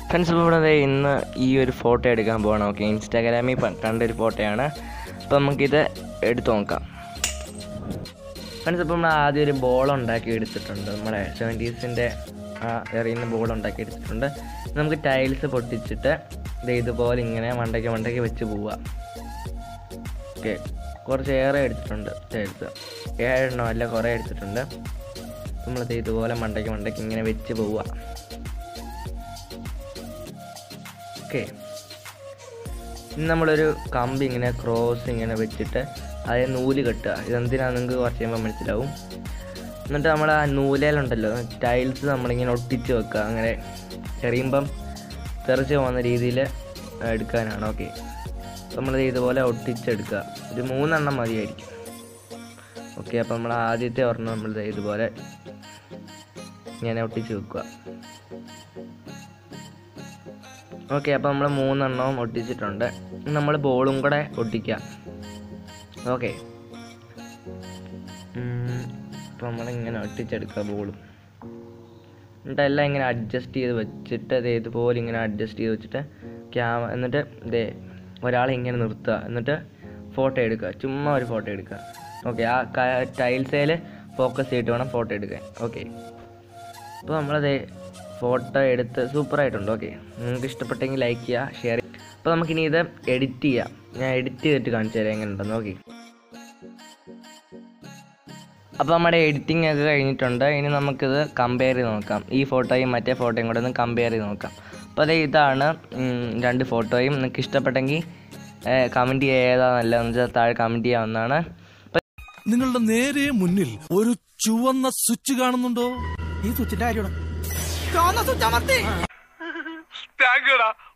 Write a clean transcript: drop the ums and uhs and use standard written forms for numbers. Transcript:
Friends ഇപ്പോൾ ഇവിടെ ഇന്ന് ഈ ഒരു ഫോട്ടോ എടുക്കാൻ പോകണം. ഓക്കെ, ഇൻസ്റ്റാഗ്രാമിൽ കണ്ടൊരു ഫോട്ടോയാണ്. അപ്പോൾ നമുക്കിത് എടുത്ത് നോക്കാം. ഫ്രണ്ട്സ് ഇപ്പോൾ നമ്മൾ ആദ്യം ഒരു ബോൾ ഉണ്ടാക്കി എടുത്തിട്ടുണ്ട്. നമ്മുടെ 70s എറിയുന്ന ബോൾ ഉണ്ടാക്കി എടുത്തിട്ടുണ്ട്. നമുക്ക് ടൈൽസ് പൊട്ടിച്ചിട്ട് ഇതുപോലെ ഇങ്ങനെ മണ്ടയ്ക്ക് വെച്ച് പോവാം. ഓക്കെ, കുറച്ച് ഏറെ എടുത്തിട്ടുണ്ട് ടൈൽസ്, 7 എണ്ണം അല്ല കുറേ എടുത്തിട്ടുണ്ട്. നമ്മളത് ഇതുപോലെ മണ്ടയ്ക്ക് ഇങ്ങനെ വെച്ച് പോവുക. ഓക്കെ, ഇനി നമ്മളൊരു കമ്പി ഇങ്ങനെ ക്രോസ് ഇങ്ങനെ വെച്ചിട്ട് അതിൽ നൂല് കെട്ടുക. ഇതെന്തിനാണ് നിങ്ങൾക്ക് കുറച്ച് കഴിയുമ്പോൾ മനസ്സിലാവും. എന്നിട്ട് നമ്മൾ ആ നൂലേലുണ്ടല്ലോ ടൈൽസ് നമ്മളിങ്ങനെ ഒട്ടിച്ച് വെക്കുക. അങ്ങനെ എറിയുമ്പം തെറിച്ച് പോകുന്ന രീതിയിൽ എടുക്കാനാണ്. ഓക്കെ, നമ്മളത് ഇതുപോലെ ഒട്ടിച്ചെടുക്കുക. ഒരു 3 എണ്ണം മതിയായിരിക്കും. ഓക്കെ, അപ്പോൾ നമ്മൾ ആദ്യത്തെ ഒരെണ്ണം നമ്മൾ ഇതുപോലെ ഇങ്ങനെ ഒട്ടിച്ച് വെക്കുക. ഓക്കെ, അപ്പോൾ നമ്മൾ 3 എണ്ണവും ഒട്ടിച്ചിട്ടുണ്ട്. നമ്മൾ ബോളും കൂടെ ഒട്ടിക്കാം. ഓക്കെ, അപ്പോൾ നമ്മളിങ്ങനെ ഒട്ടിച്ചെടുക്കുക ബോളും. എന്നിട്ട് എല്ലാം ഇങ്ങനെ അഡ്ജസ്റ്റ് ചെയ്ത് വെച്ചിട്ട് ഇതുപോലെ ഇങ്ങനെ അഡ്ജസ്റ്റ് ചെയ്ത് വെച്ചിട്ട് എന്നിട്ട് ഒരാളെ ഇങ്ങനെ നിർത്തുക. എന്നിട്ട് ഫോട്ടോ എടുക്കുക, ചുമ്മാ ഒരു ഫോട്ടോ എടുക്കുക. ഓക്കെ, ആ ടൈൽസേൽ ഫോക്കസ് ചെയ്തിട്ട് വേണം ഫോട്ടോ എടുക്കാൻ. ഓക്കെ, അപ്പോൾ നമ്മളത് ഫോട്ടോ എടുത്ത് സൂപ്പറായിട്ടുണ്ട്. ഓക്കെ, നിങ്ങൾക്ക് ഇഷ്ടപ്പെട്ടെങ്കിൽ ലൈക്ക് ചെയ്യുക, ഷെയർ ചെയ്യുക. അപ്പോൾ നമുക്കിനി ഇത് എഡിറ്റ് ചെയ്യാം. ഞാൻ എഡിറ്റ് ചെയ്തിട്ട് കാണിച്ചു തരാം എങ്ങനെ ഉണ്ടെന്ന്. ഓക്കെ, അപ്പോൾ നമ്മുടെ എഡിറ്റിംഗ് ഒക്കെ കഴിഞ്ഞിട്ടുണ്ട്. ഇനി നമുക്കിത് കമ്പയർ ചെയ്ത് നോക്കാം. ഈ ഫോട്ടോയും മറ്റേ ഫോട്ടോയും കൂടെ ഒന്ന് കമ്പയർ ചെയ്ത് നോക്കാം. അപ്പോൾ ഇതാണ് 2 ഫോട്ടോയും. നിങ്ങൾക്ക് ഇഷ്ടപ്പെട്ടെങ്കിൽ കമൻറ്റ് ചെയ്യുക, ഏതാ നല്ലതെന്ന് വെച്ചാൽ താഴെ കമൻറ്റ് ചെയ്യാവുന്നതാണ്. നിങ്ങളുടെ നേരെ മുന്നിൽ ഒരു ചുവന്ന സ്വിച്ച് കാണുന്നുണ്ടോ? ഈ സ്വിച്ചിന്റെ കാര്യമാണ്.